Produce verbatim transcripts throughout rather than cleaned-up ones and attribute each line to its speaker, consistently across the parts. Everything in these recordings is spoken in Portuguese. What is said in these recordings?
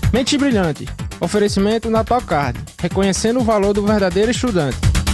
Speaker 1: Mente Brilhante. Oferecimento Natal Card. Reconhecendo o valor do verdadeiro estudante.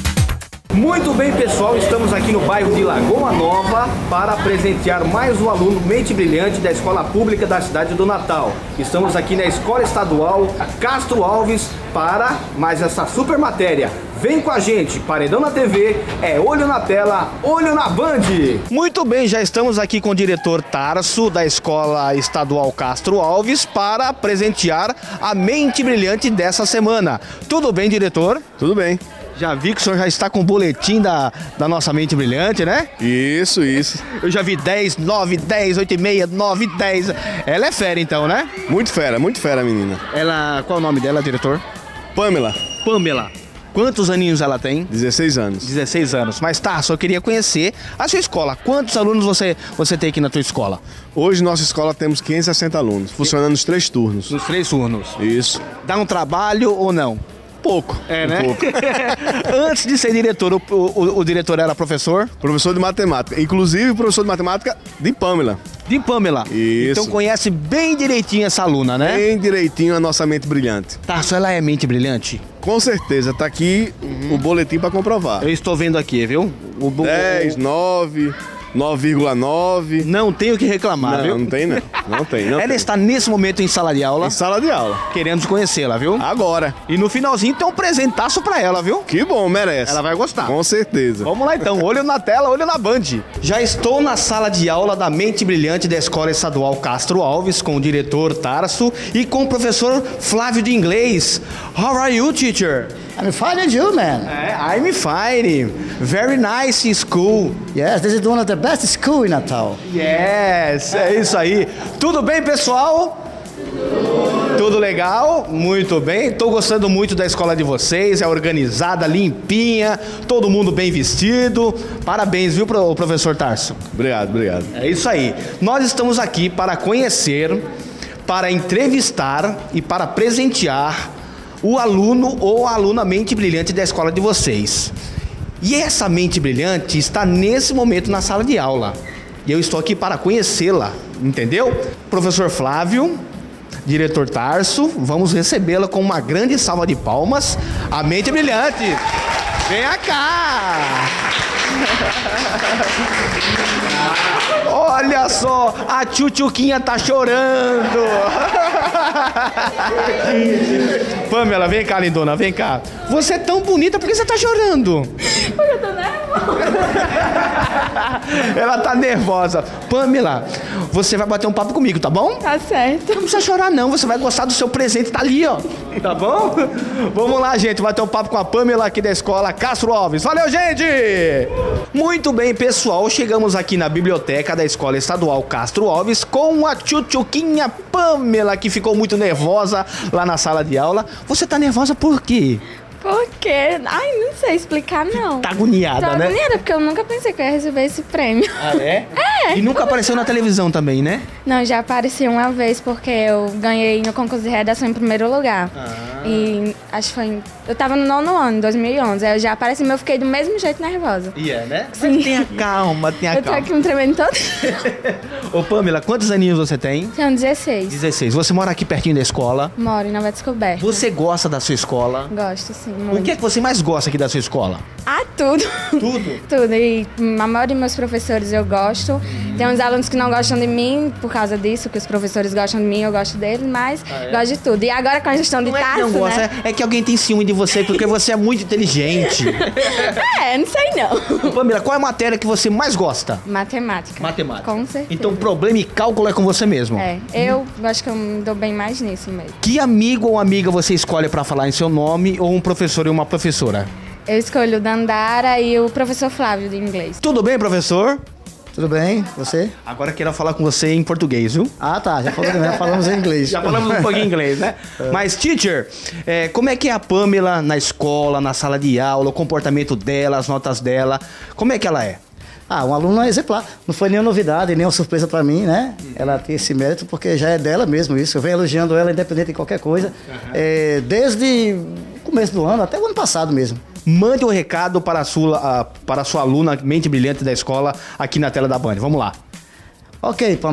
Speaker 2: Muito bem, pessoal, estamos aqui no bairro de Lagoa Nova para presentear mais um aluno Mente Brilhante da Escola Pública da cidade do Natal. Estamos aqui na Escola Estadual Castro Alves para mais essa super matéria. Vem com a gente, Paredão na T V, é olho na tela, olho na Band. Muito bem, já estamos aqui com o diretor Tarso da Escola Estadual Castro Alves para presentear a Mente Brilhante dessa semana. Tudo bem, diretor?
Speaker 3: Tudo bem.
Speaker 2: Já vi que o senhor já está com o boletim da, da nossa Mente Brilhante, né?
Speaker 3: Isso, isso.
Speaker 2: Eu já vi dez, nove, dez, oito e meia, nove, dez. Ela é fera então, né?
Speaker 3: Muito fera, muito fera, menina.
Speaker 2: Ela, qual é o nome dela, diretor?
Speaker 3: Pamela.
Speaker 2: Pamela. Quantos aninhos ela tem?
Speaker 3: dezesseis anos.
Speaker 2: dezesseis anos. Mas tá, só queria conhecer a sua escola. Quantos alunos você, você tem aqui na tua escola?
Speaker 3: Hoje, nossa escola temos quinhentos e sessenta alunos, funcionando nos três turnos.
Speaker 2: Nos três turnos.
Speaker 3: Isso.
Speaker 2: Dá um trabalho ou não?
Speaker 3: Pouco.
Speaker 2: É,
Speaker 3: um
Speaker 2: né?
Speaker 3: Pouco.
Speaker 2: Antes de ser diretor, o, o, o diretor era professor?
Speaker 3: Professor de matemática. Inclusive, professor de matemática de Pamela.
Speaker 2: De Pamela.
Speaker 3: Isso.
Speaker 2: Então conhece bem direitinho essa aluna, né?
Speaker 3: Bem direitinho a nossa Mente Brilhante.
Speaker 2: Tá, só ela é mente brilhante?
Speaker 3: Com certeza, tá aqui uhum. o boletim para comprovar.
Speaker 2: Eu estou vendo aqui, viu? O,
Speaker 3: dez, nove... nove vírgula nove.
Speaker 2: Não tenho o que reclamar,
Speaker 3: não,
Speaker 2: viu?
Speaker 3: Não tem, não. Não tem, não
Speaker 2: Ela
Speaker 3: tem.
Speaker 2: está nesse momento em sala de aula.
Speaker 3: Em sala de aula.
Speaker 2: Queremos conhecê-la, viu?
Speaker 3: Agora.
Speaker 2: E no finalzinho tem um presentaço pra ela, viu?
Speaker 3: Que bom, merece.
Speaker 2: Ela vai gostar.
Speaker 3: Com certeza.
Speaker 2: Vamos lá então, olho na tela, olho na Band. Já estou na sala de aula da Mente Brilhante da Escola Estadual Castro Alves com o diretor Tarso e com o professor Flávio de inglês. How are you, teacher?
Speaker 4: I'm fine and you, man.
Speaker 2: É, I'm fine. Very nice school.
Speaker 4: Yes, this is one of the best schools in Natal.
Speaker 2: Yes, é isso aí. Tudo bem, pessoal? Tudo legal? Muito bem. Estou gostando muito da escola de vocês. É organizada, limpinha, todo mundo bem vestido. Parabéns, viu, professor Tarso?
Speaker 3: Obrigado, obrigado.
Speaker 2: É isso aí. Nós estamos aqui para conhecer, para entrevistar e para presentear o aluno ou a aluna mente brilhante da escola de vocês. E essa mente brilhante está nesse momento na sala de aula. E eu estou aqui para conhecê-la, entendeu? Professor Flávio, diretor Tarso, vamos recebê-la com uma grande salva de palmas. A mente brilhante. Venha cá! Olha só, a tchutchuquinha tá chorando. Pamela, vem cá, lindona, vem cá. Você é tão bonita, por que você tá chorando?
Speaker 5: Porque eu tô nervosa.
Speaker 2: Ela tá nervosa. Pamela, você vai bater um papo comigo, tá bom?
Speaker 5: Tá certo.
Speaker 2: Não precisa chorar não, você vai gostar do seu presente, tá ali, ó. Tá bom? Vamos lá, gente, bater um papo com a Pamela aqui da escola Castro Alves. Valeu, gente! Muito bem, pessoal, chegamos aqui na biblioteca da Escola Estadual Castro Alves com a tchutchuquinha Pamela, que ficou muito nervosa lá na sala de aula. Você tá nervosa por quê?
Speaker 5: Porque, ai, não sei explicar, não.
Speaker 2: Tá agoniada,
Speaker 5: Tô
Speaker 2: né?
Speaker 5: agoniada, porque eu nunca pensei que eu ia receber esse prêmio.
Speaker 2: Ah, é?
Speaker 5: É.
Speaker 2: E nunca apareceu na televisão também, né?
Speaker 5: Não, já apareci uma vez, porque eu ganhei no concurso de redação em primeiro lugar.
Speaker 2: Ah.
Speaker 5: E acho que foi... em- Eu tava no nono ano, em dois mil e onze. Aí eu já apareci, mas eu fiquei do mesmo jeito nervosa.
Speaker 2: E é, né?
Speaker 5: Sim.
Speaker 2: Mas tenha calma, tenha
Speaker 5: Eu tô
Speaker 2: calma.
Speaker 5: aqui me tremendo todo.
Speaker 2: Ô, Pamela, quantos aninhos você tem?
Speaker 5: Tenho dezesseis.
Speaker 2: dezesseis. Você mora aqui pertinho da escola?
Speaker 5: Moro em Nova Descoberta.
Speaker 2: Você gosta da sua escola?
Speaker 5: Gosto, sim, muito.
Speaker 2: O que é que você mais gosta aqui da sua escola?
Speaker 5: Ah, tudo.
Speaker 2: Tudo?
Speaker 5: Tudo. E a maioria dos meus professores eu gosto. Tem uns alunos que não gostam de mim por causa disso, que os professores gostam de mim, eu gosto deles, mas
Speaker 2: Ah, é?
Speaker 5: gosto de tudo. E agora com a gestão de
Speaker 2: Não é que
Speaker 5: Tarso,
Speaker 2: não gosta,
Speaker 5: né?
Speaker 2: é, é que alguém tem ciúme de você porque você é muito inteligente.
Speaker 5: É, não sei não.
Speaker 2: Pamela, qual é a matéria que você mais gosta?
Speaker 5: Matemática.
Speaker 2: Matemática.
Speaker 5: Com certeza.
Speaker 2: Então, problema e cálculo é com você mesmo.
Speaker 5: É, eu acho que eu me dou bem mais nisso mesmo.
Speaker 2: Que amigo ou amiga você escolhe pra falar em seu nome ou um professor e uma professora?
Speaker 5: Eu escolho o Dandara e o professor Flávio de inglês.
Speaker 2: Tudo bem, professor?
Speaker 4: Tudo bem? Você?
Speaker 2: Agora quero falar com você em português, viu?
Speaker 4: Ah, tá. Já falamos, já falamos em inglês.
Speaker 2: Já falamos um pouquinho em inglês, né? Mas, teacher, é, como é que é a Pamela na escola, na sala de aula, o comportamento dela, as notas dela? Como é que ela é?
Speaker 4: Ah, um aluno exemplar. Não foi nenhuma novidade, nenhuma surpresa pra mim, né? Ela tem esse mérito porque já é dela mesmo isso. Eu venho elogiando ela independente de qualquer coisa. É, desde o começo do ano, até o ano passado mesmo.
Speaker 2: Mande um recado para a sua, a- para a sua aluna mente brilhante da escola aqui na tela da Band. Vamos lá.
Speaker 4: Ok, Pamela.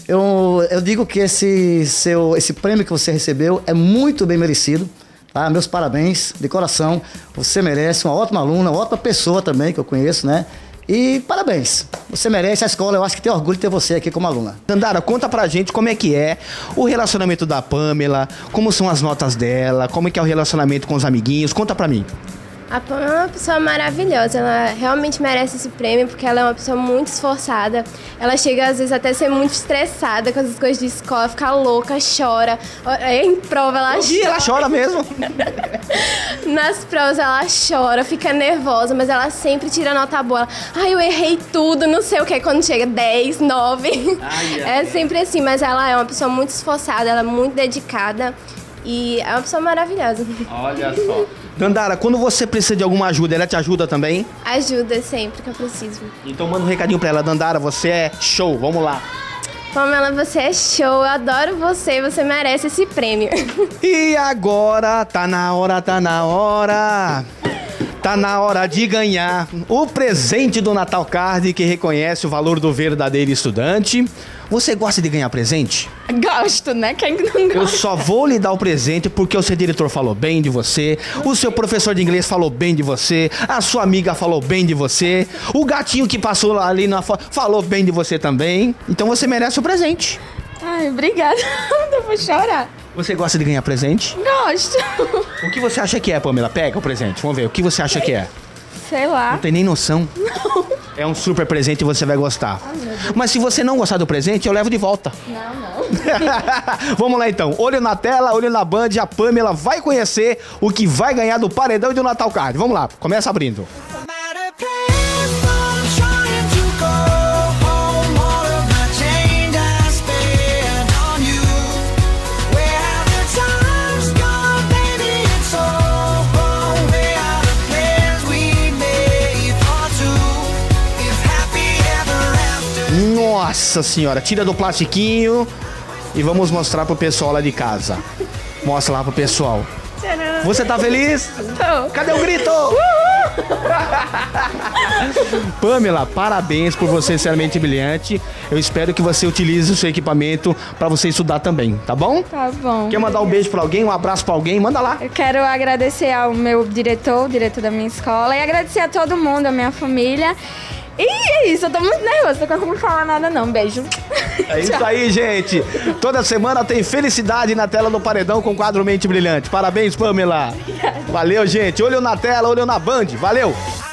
Speaker 4: Eu, eu digo que esse, seu, esse prêmio que você recebeu é muito bem merecido. Tá? Meus parabéns, de coração. Você merece, uma ótima aluna, uma ótima pessoa também, que eu conheço, né? E parabéns. Você merece, a escola, eu acho que tem orgulho de ter você aqui como aluna.
Speaker 2: Dandara, conta pra gente como é que é o relacionamento da Pamela, como são as notas dela, como é que é o relacionamento com os amiguinhos. Conta pra mim.
Speaker 6: A Pamela é uma pessoa maravilhosa, ela realmente merece esse prêmio porque ela é uma pessoa muito esforçada. Ela chega às vezes até a ser muito estressada com as coisas de escola, fica louca, chora. Em prova ela chora.
Speaker 2: Ela chora mesmo?
Speaker 6: Nas provas ela chora, fica nervosa, mas ela sempre tira nota boa. Ai, eu errei tudo, não sei o que, quando chega dez, nove. Ai, ai, é sempre assim, mas ela é uma pessoa muito esforçada, ela é muito dedicada. E é uma pessoa maravilhosa.
Speaker 2: Olha só. Dandara, quando você precisa de alguma ajuda, ela te ajuda também?
Speaker 6: Ajuda sempre que eu preciso.
Speaker 2: Então manda um recadinho pra ela. Dandara, você é show, vamos lá.
Speaker 6: Pamela, você é show, eu adoro você, você merece esse prêmio.
Speaker 2: E agora, tá na hora, tá na hora... Tá na hora de ganhar o presente do Natal Card que reconhece o valor do verdadeiro estudante. Você gosta de ganhar presente?
Speaker 5: Gosto, né? Quem não gosta?
Speaker 2: Eu só vou lhe dar o presente porque o seu diretor falou bem de você, o seu professor de inglês falou bem de você, a sua amiga falou bem de você, o gatinho que passou ali na foto falou bem de você também. Então você merece o presente.
Speaker 5: Ai, obrigada. Eu vou chorar.
Speaker 2: Você gosta de ganhar presente?
Speaker 5: Gosto.
Speaker 2: O que você acha que é, Pamela? Pega o presente, vamos ver. O que você acha que é?
Speaker 5: Sei lá.
Speaker 2: Não tem nem noção. Não. É um super presente e você vai gostar. Ai, mas se você não gostar do presente, eu levo de volta.
Speaker 5: Não, não.
Speaker 2: Vamos lá então. Olho na tela, olho na Band. A Pamela vai conhecer o que vai ganhar do paredão e do Natal Card. Vamos lá, começa abrindo. Nossa senhora, tira do plastiquinho e vamos mostrar pro pessoal lá de casa. Mostra lá pro pessoal. Você tá feliz?
Speaker 5: Tô.
Speaker 2: Cadê o grito? Pamela, parabéns por você ser mente brilhante. Eu espero que você utilize o seu equipamento pra você estudar também, tá bom?
Speaker 5: Tá bom.
Speaker 2: Quer mandar um beijo pra alguém, um abraço pra alguém? Manda lá.
Speaker 5: Eu quero agradecer ao meu diretor, o diretor da minha escola, e agradecer a todo mundo, a minha família. E é isso, eu tô muito nervosa, não tô conseguindo falar nada não, beijo.
Speaker 2: É isso aí, gente. Toda semana tem felicidade na tela do Paredão com o quadro Mente Brilhante. Parabéns, Pamela. Valeu, gente. Olho na tela, olho na Band. Valeu.